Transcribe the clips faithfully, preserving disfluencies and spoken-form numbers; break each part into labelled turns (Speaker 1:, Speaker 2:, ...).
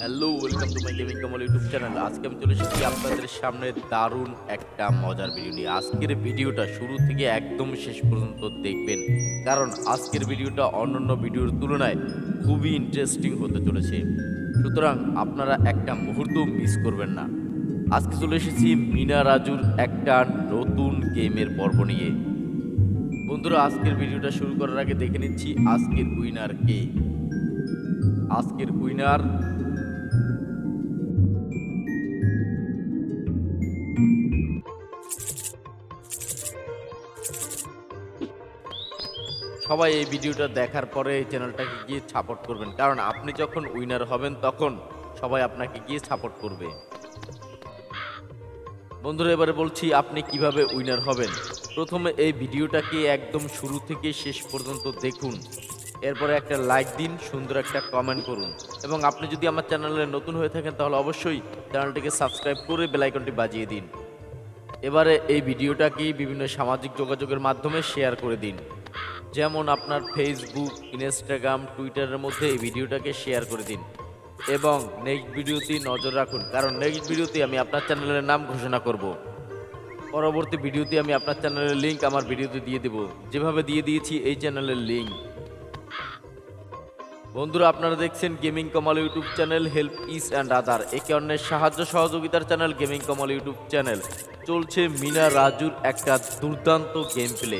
Speaker 1: Hello, welcome to my gaming Kamal YouTube channel. আজকে আমি চলে এসেছি আপনাদের সামনে দারুণ একটা মজার ভিডিও নিয়ে। আজকের ভিডিওটা শুরু থেকে একদম শেষ পর্যন্ত দেখবেন, কারণ আজকের ভিডিওটা অন্যান্য ভিডিওর তুলনায় খুবই ইন্টারেস্টিং হতে চলেছে। সুতরাং আপনারা একটা মুহূর্ত মিস করবেন না। আজকে চলে এসেছি মিনা রাজুর একটা নতুন গেমের পর্ব নিয়ে। বন্ধুরা, আজকের ভিডিওটা শুরু করার আগে দেখে নিচ্ছি আজকের উইনার কে। আজকের উইনার সবাই এই ভিডিওটা দেখার পরে এই চ্যানেলটাকে গিয়ে সাপোর্ট করবেন, কারণ আপনি যখন উইনার হবেন তখন সবাই আপনাকে গিয়ে সাপোর্ট করবে। বন্ধুরা, এবারে বলছি আপনি কিভাবে উইনার হবেন। প্রথমে এই ভিডিওটাকে একদম শুরু থেকে শেষ পর্যন্ত দেখুন, এরপরে একটা লাইক দিন, সুন্দর একটা কমেন্ট করুন, এবং আপনি যদি আমার চ্যানেলে নতুন হয়ে থাকেন তাহলে অবশ্যই চ্যানেলটিকে সাবস্ক্রাইব করে বেল আইকনটি বাজিয়ে দিন। এবারে এই ভিডিওটাকে বিভিন্ন সামাজিক যোগাযোগের মাধ্যমে শেয়ার করে দিন, যেমন আপনার ফেসবুক, ইনস্টাগ্রাম, টুইটারের মধ্যে এই ভিডিওটাকে শেয়ার করে দিন। এবং নেক্সট ভিডিওতে নজর রাখুন, কারণ নেক্সট ভিডিওতে আমি আপনার চ্যানেলের নাম ঘোষণা করব। পরবর্তী ভিডিওতে আমি আপনার চ্যানেলের লিঙ্ক আমার ভিডিওতে দিয়ে দেব, যেভাবে দিয়ে দিয়েছি এই চ্যানেলের লিঙ্ক। বন্ধুরা, আপনারা দেখছেন gaming Kamal YouTube channel, help is and other, একে অন্যের সাহায্য সহযোগিতার channel gaming Kamal YouTube channel. চলছে মিনা রাজুর একটা দুর্দান্ত গেম প্লে।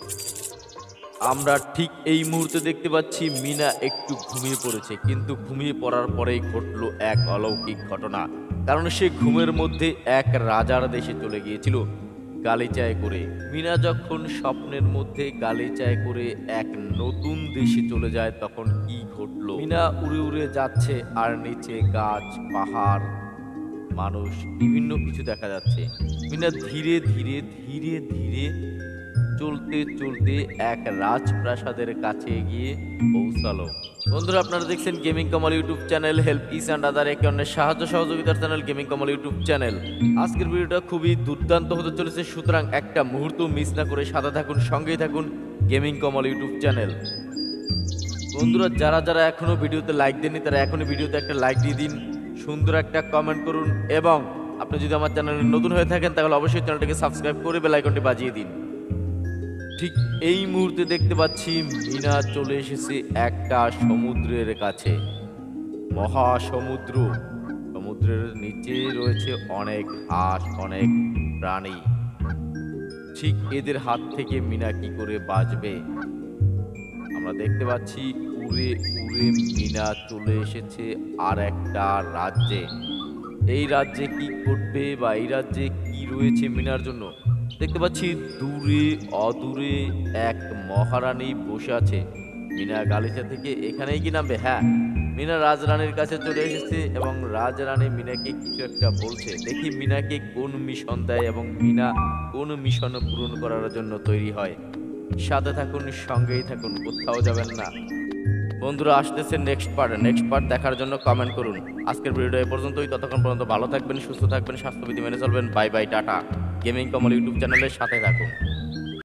Speaker 1: আমরা ঠিক এই মুহূর্তে দেখতে পাচ্ছি মিনা একটু ঘুমিয়ে পড়েছে, কিন্তু ঘুমিয়ে পড়ার পরেই ঘটলো এক অলৌকিক ঘটনা। কারণ সে ঘুমের মধ্যে এক রাজার দেশে চলে গিয়েছিল গালিচায় করে। মিনা যখন স্বপ্নের মধ্যে গালিচায় করে এক নতুন দেশে চলে যায়, তখন কি ঘটলো? মিনা উড়ে উড়ে যাচ্ছে, আর নিচে গাছ, পাহাড়, মানুষ, বিভিন্ন কিছু দেখা যাচ্ছে। মিনা ধীরে ধীরে ধীরে ধীরে চলতে চলতে এক রাজপ্রাসাদের কাছে গিয়ে পৌঁছালো। বন্ধুরা, আপনারা দেখছেন gaming Kamal YouTube channel, help is and other, একে অন্যের সাহায্য সহযোগিতার channel gaming Kamal YouTube channel. আজকের ভিডিওটা খুবই দুর্দান্ত হতে চলেছে, সুতরাং একটা মুহূর্ত মিস না করে সাথে থাকুন, সঙ্গেই থাকুন গেমিং কমল ইউটিউব চ্যানেল। বন্ধুরা, যারা যারা এখনো ভিডিওতে লাইক দেননি তারা এখনই ভিডিওতে একটা লাইক দিয়ে দিন, সুন্দর একটা কমেন্ট করুন, এবং আপনি যদি আমার চ্যানেলে নতুন হয়ে থাকেন তাহলে অবশ্যই চ্যানেলটিকে সাবস্ক্রাইব করে বেল আইকনটি বাজিয়ে দিন। ঠিক এই মুহূর্তে দেখতে পাচ্ছি মিনা চলে এসেছে একটা সমুদ্রের কাছে, মহাসমুদ্র। সমুদ্রের নিচে রয়েছে অনেক হাঁস, অনেক প্রাণী। ঠিক এদের হাত থেকে মিনা কি করে বাঁচবে? আমরা দেখতে পাচ্ছি উড়ে উড়ে মিনা চলে এসেছে আর একটা রাজ্যে। এই রাজ্যে কি করবে, বা এই রাজ্যে কি রয়েছে মিনার জন্য? দেখতে পাচ্ছি দূরে অদূরে এক মহারানী বসে আছে। মিনা গালিচা থেকে এখানেই কি নামবে? হ্যাঁ, মিনা রাজরানীর কাছে চলে এসেছে এবং রাজরানী মিনাকে কিছু একটা বলছে। দেখি মিনাকে কোন মিশন দেয় এবং মিনা কোন মিশন পূরণ করার জন্য তৈরি হয়। সাথে থাকুন, সঙ্গেই থাকুন, কোথাও যাবেন না। বন্ধুরা, আসতেছে নেক্সট পার্ট। নেক্সট পার্ট দেখার জন্য কমেন্ট করুন। আজকের ভিডিওটা এ পর্যন্তই। ততক্ষণ পর্যন্ত ভালো থাকবেন, সুস্থ থাকবেন, স্বাস্থ্যবিধি মেনে চলবেন। বাই বাই, টাটা। গেমিং কমল ইউটিউব চ্যানেলের সাথে থাকুন।